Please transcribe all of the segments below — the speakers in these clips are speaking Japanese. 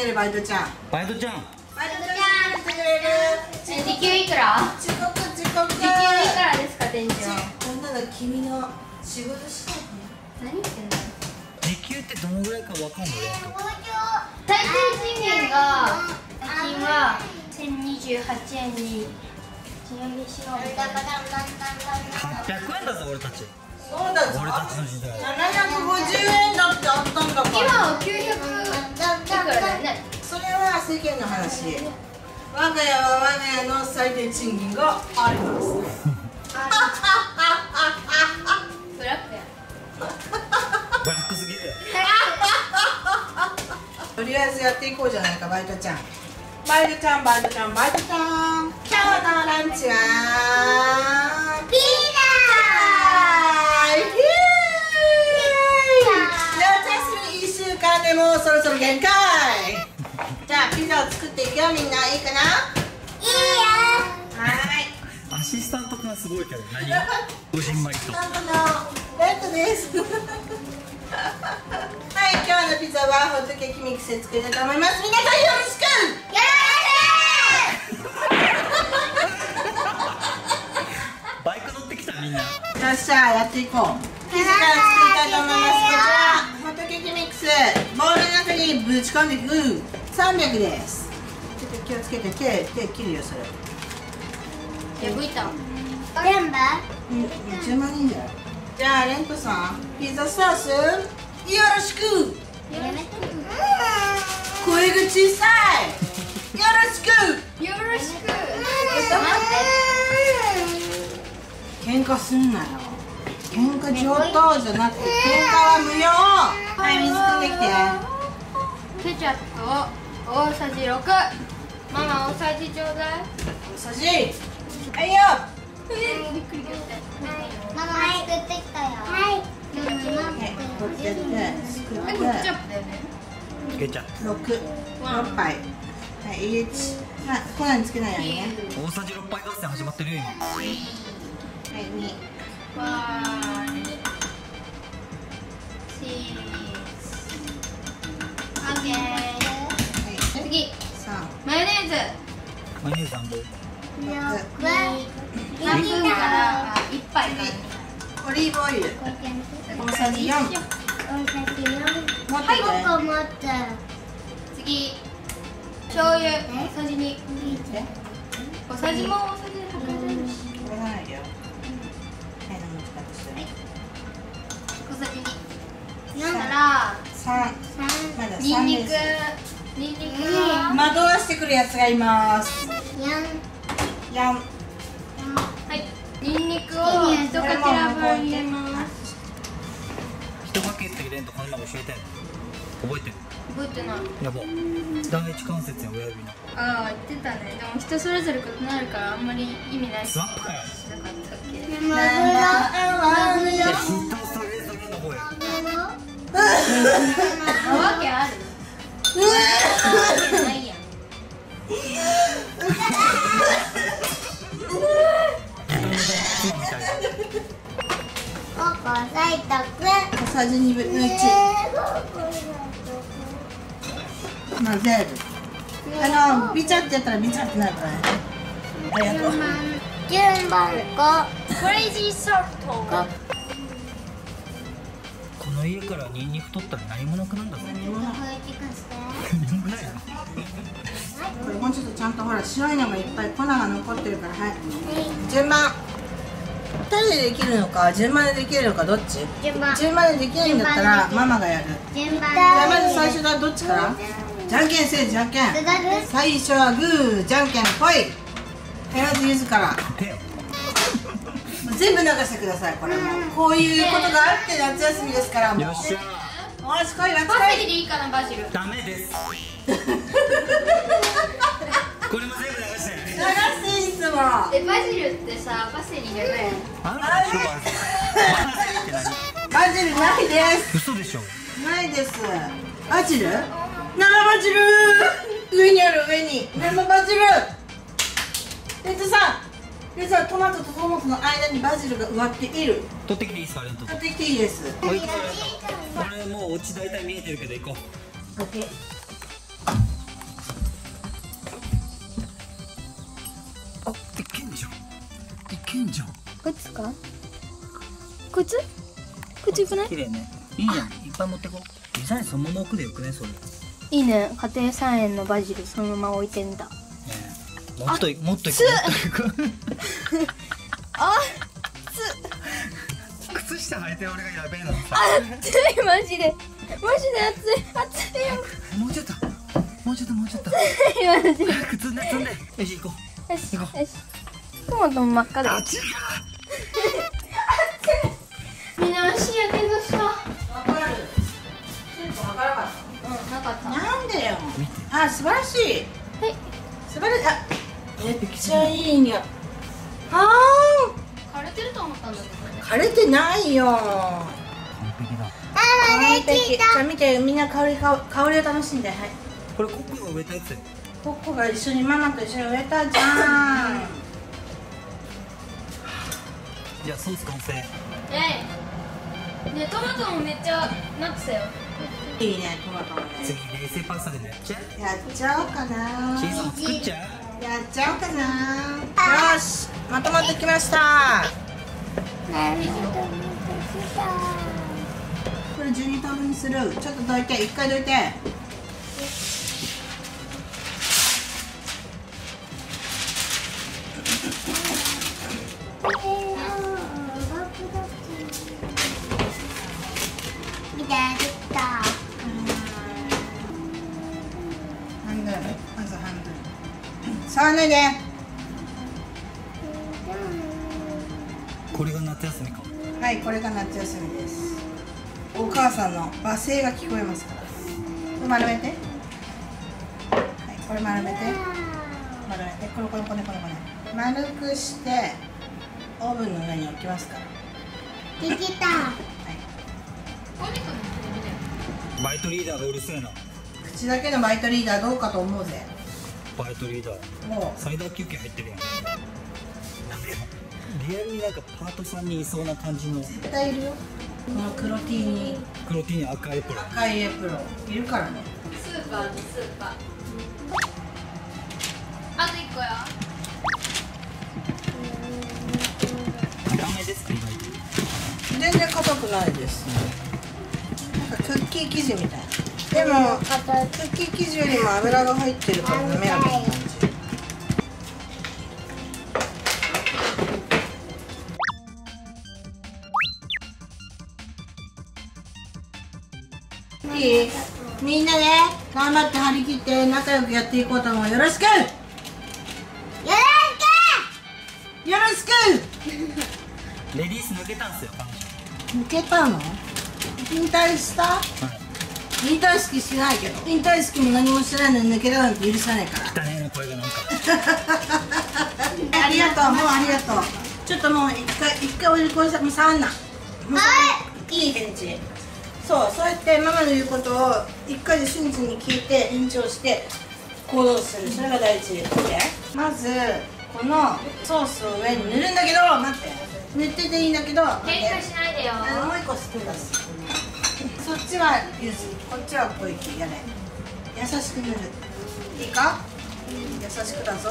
るバイトちゃん。 バイトちゃん。 バイトちゃん来てくれる。 時給いくら？ 遅刻遅刻。 時給いくらですか店長？ こんなの君の仕事したいね。 何言ってんの？ 時給ってどのぐらいかわかんない。 最低賃金が最近は1028円に賃上げしようみたいな。 800円だぞ俺たち。 そうだぞ。 俺たちの時代。 750円だってあったんだから。 今は900いくらだよね。 それは世間の話。我が家は我が家の最低賃金があります。 ブラックや。 ブラックすぎる。 とりあえずやっていこうじゃないかバイトちゃん。バイトちゃんバイトちゃんバイトちゃん。今日のランチはピザ。夏休み1週間でもうそろそろ限界。じゃあピザを作っていくよ。みんないいかな？いいよ。はい。 アシスタントがすごいけど何？ごじんまりと。 スタントのレッドです。はい、今日のピザはホットケーキミックスで作りたいと思います。皆さんよろしく。よバイク乗ってきたみんな。 っしゃやっていこう。ピザから作りたいと思います。こちらホットケーキミックスボウルの中にぶち込んでいく。300です。ちょっと気をつけて手切るよそれ。 破いた。 全部？うん、10万人じゃない。じゃあレンコさんピザソースよろしく。 やめて。 声が小さい。よろしく。 よろしく。 喧嘩すんなよ。喧嘩上等じゃなくて喧嘩は無用。はい、水汲んできて。 ケチャップを大さじ6。ママ大さじちょうだい。 大さじ。はいよ。 びっくりした。 ママ作ってきたよ。はい。 こうやってすくって。 これケチャップだよね。 ケチャッ 6杯。はい、1。あ、粉につけないようにね。 プ。大さじ6杯合戦始まってるよ今。 はい、2。 わーい。チーズ。オッケー。 はい、 次。 3。 マヨネーズ。 マヨネーズ3本。 半分から1杯か。 オリーブオイル。大さじ4。持ってて。 5個持って。 次。醤油大さじ2。小さじも大さじで測れるし。 これがないよ。はい、何使ってして。 小さじ2。なんだら。 3。まだニン 3 ニクです。。 ニンニクは。 惑わしてくるやつがいます。4。 はい。ニンニクを1かけら分入れます。 一かけって入れんとこの前教えてんの覚えてる？ 覚えてない。 やば第一関節や親指のああ言ってたね。でも人それぞれ異なるからあんまり意味ないしスワップかよ。 なかったっけ。 ナンバーワンよ。 人それぞれの方や。 なわけある？ないやん。 小さじ2分の1。混ぜる。ビチャってやったらビチャってなるからね。ありがとう。 順番クレイジーソルト。 この家からニンニク取ったら何もなくなんだぞ。 何もない。 何もないの？ これもうちょっとちゃんとほら白いのがいっぱい粉が残ってるから。はい。順番。2人でできるのか順番でできるのかどっち？順番でできないんだったらママがやる。じゃあまず最初はどっちから？じゃんけんせいじゃんけん。最初はグーじゃんけんぽい。まずゆずから。全部流してください。これもこういうことがあって夏休みですからもう。 よっしゃよし来いわパセリ来い。 でいいかなバジル。 ダメです。これも全部流して。 流していつも。 バジルってさパセリじゃない。 あんたでしょバジルないです。 嘘でしょ。 ないです。バジル？生バジル。上にある上に生バジル。レッドさん、レッドさんトマトとトマトの間にバジルが植わっている。 取ってきていいですかレント。 取ってきていいです。 これもうオチ大体見えてるけど行こう。 オッケー。 けんじゃん。 靴か？靴よくない？ 綺麗ね。いいやん、いっぱい持ってこう。デザインそのまま置くでよくね、それ。ねいいね。家庭菜園のバジルそのまま置いてんだ。 え、もっといこう。 あ、 靴下履いて俺がやべえのさ。 熱いマジで熱いよ。 もうちょっと。 マジで靴ね、積んで。よし、行こう。 よしよし。トマトも真っ赤だ。みんな足やけどした。 わかる。スープわからなかっうん、なかった。 た。なんでよ。あ、素晴らしい。 はい。 素晴らしい。あ、めっちゃいい匂い。あ枯れてると思ったんだけど。 ー、枯れてないよ。 完璧だ。 完璧。じゃあ見て、みんな香りを楽しんで。はい。 これコップが植えたやつ。 コッコが一緒にママと一緒に植えたじゃん。 じゃあソース完成。 ねトマトもめっちゃなってたよ。 いいね、トマトもね。 次冷製パスタでもやっちゃう。 やっちゃおうかな。 チーズも作っちゃう。 やっちゃおうかな。よし、まとまってきました。これ12等分にする。ちょっとどいて、一回どいて。半分、まず半分。触らないで。 これが夏休みか。 はい、これが夏休みです。お母さんの罵声が聞こえますから。これ丸めて。はい、これ丸めて。丸めて、これ。丸くして、オーブンの上に置きますから。 できた。 はい。 バイトリーダーがうるせえな。 口だけのバイトリーダーどうかと思うぜ。 バイトリーダー。 も最大休憩入ってるやん。リアルになんかパートさんにいそうな感じの。 う絶対いるよ。この黒 T に黒 T に赤エプロン。 赤いエプロンいるからね。 スーパー。あと1個よ。 ダメですか意外と。 全然硬くないです。なんかクッキー生地みたいな。でもクッキー生地よりも油が入ってるから滑らかな感じ。いい？みんなで頑張って張り切って仲良くやっていこうと思う。よろしく。よろしく。 レディース抜けたんすよ彼女。 抜けたの？引退した？ はい。 引退式しないけど。引退式も何もしてないのに抜けたなんて許さないから。 汚ねえな声がなんか。 ありがとう、もうありがとう。ちょっともう一回おじこさんも触んな。いい返事。そうやってママの言うことを一回で瞬時に聞いて延長して行動する。それが大事。まずこのソースを上に塗るんだけど、待って。塗ってていいんだけど、 喧嘩しないでよ。 もう一個スプーン出す。そっちはゆず、こっちは小池。やれ。優しく塗る。いいか？優しくだぞ。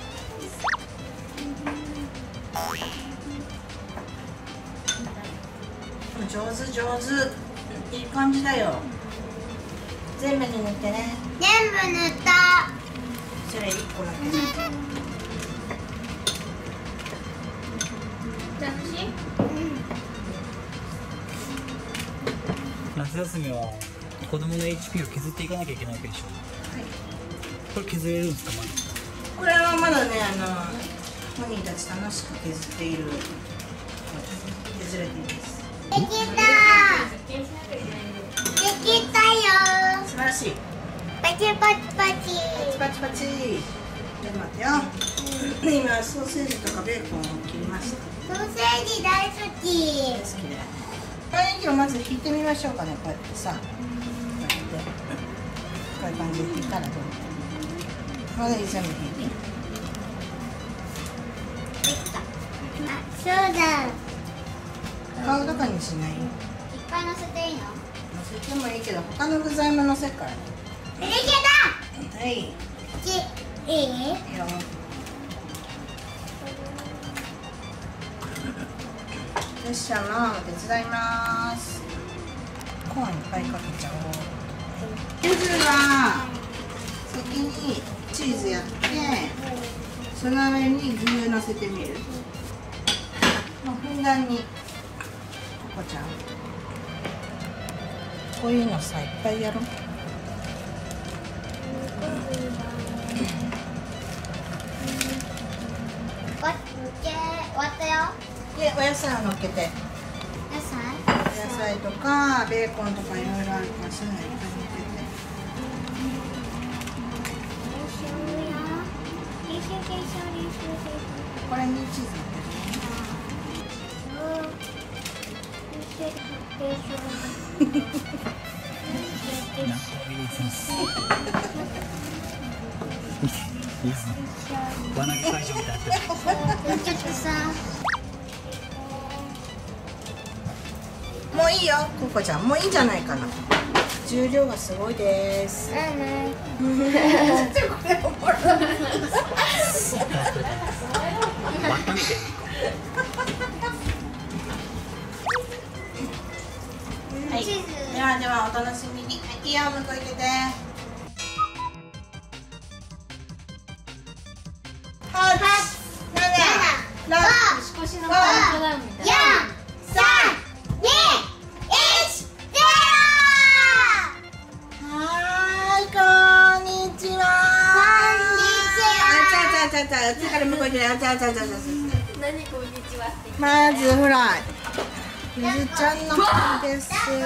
上手。いい感じだよ。全部に塗ってね。 全部塗った。 それ1個だけ。 楽しい？ 夏休みは子供の HP を削っていかなきゃいけないわけでしょ。これ削れるんですかまだ？ これはまだね、本人たち楽しく削っている。削れていいです。 できた。できたよ。 素晴らしい。 パチパチパチ。 パチパチ。ちょっと待ってよ。今ソーセージとかベーコンを切りました。 ソーセージ大好き。 好きで。玉ねぎをまず引いてみましょうかね。こうやってさ。こういう感じで引いたらどう？玉ねぎ全部引いて。 あ、そうだ。 顔とかにしない？ いっぱい乗せていいの？ 乗せてもいいけど、他の具材も乗せるからね。 できた。 はい。いいよ。 いい？ よっしゃ、ママも手伝います。コーンいっぱいかけちゃおう。ゆずは先にチーズやって、その上に牛乳のせてみる。もうふんだんに。ここちゃん、こういうのさ、いっぱいやろう。 終わったよ。 で、お野菜をのっけて。 野菜野菜とかベーコンとかいろいろあるから、そういうのいっぱいのっけて。これにチーズのっけて。 いいですね。輪投げ会場みたいになってる。 ちょっとさ、 もういいよ、ココちゃん、もういいんじゃないかな。重量がすごいです。 これはい、ではではお楽しみに。いいよ、向こう行けて。8、7、6、 年越しのカウントダウンみたいな。 4、3、2、1、0。 はーい、こんにちは。あちゃちゃちゃ、あっちから向こう行けて。あちゃちゃちゃちゃ。 何こんにちはって。 まずフライ。ゆずちゃんの方です。いい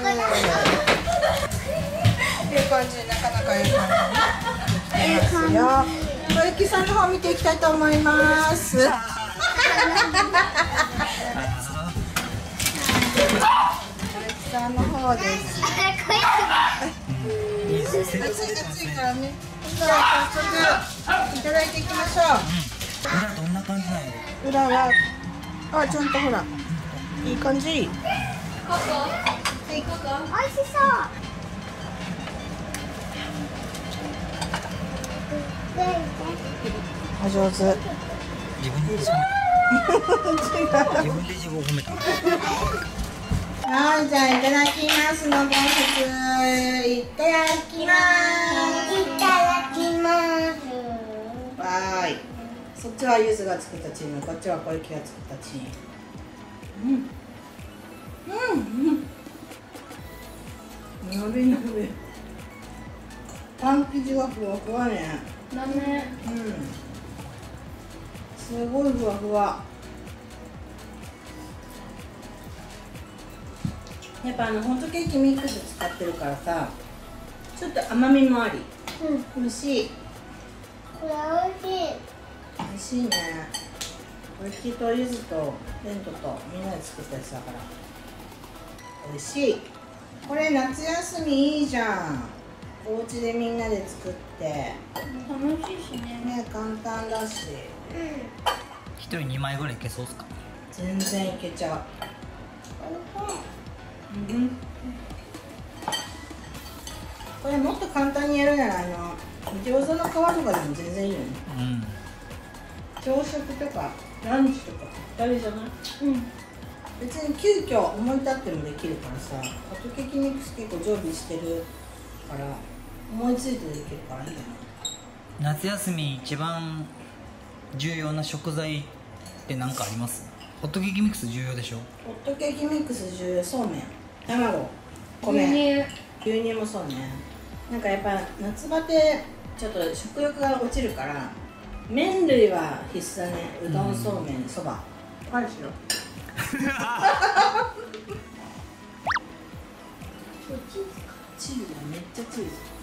感じ、なかなかいい感じにできてますよ。小雪さんの方見ていきたいと思います。小雪さんの方です。暑いからね。じゃあ早速いただいていきましょう。 裏どんな感じなの？ 裏はあ、ちゃんとほらいい感じ。 美味しそう。 お上手。 自分で自分を褒めた。 はい、じゃあいただきますのご説。いただきます。 いただきます。 わーい。そっちはゆずが作ったチーム、こっちは小雪が作ったチーム。のびのび。パン生地がふわふわね。 だね。 すごいふわふわ。やっぱホットケーキミックス使ってるからさ、ちょっと甘みもあり、美味しい。 これ美味しい。 美味しいね。小雪とゆずとレントとみんなで作ったやつだから美味しい。これ夏休みいいじゃん。お家でみんなで作って楽しいしね。 ね、簡単だし。 一人2枚ぐらいいけそうっすか？ 全然いけちゃう。これもっと簡単にやるなら餃子の皮とかでも全然いいよね。朝食とかランチとかぴったりじゃない？別に急遽思い立ってもできるからさ、ホットケーキミックス結構常備してるから思いついてできるからいいんじゃない？ 夏休み一番重要な食材って何かあります？ホットケーキミックス重要でしょ？ ホットケーキミックス重要。そうめん、卵、米、牛乳もそうね。なんかやっぱ夏バテちょっと食欲が落ちるから麺類は必須だね。うどん、そうめん、そば。あるしよ。チーズだ、めっちゃチーズ。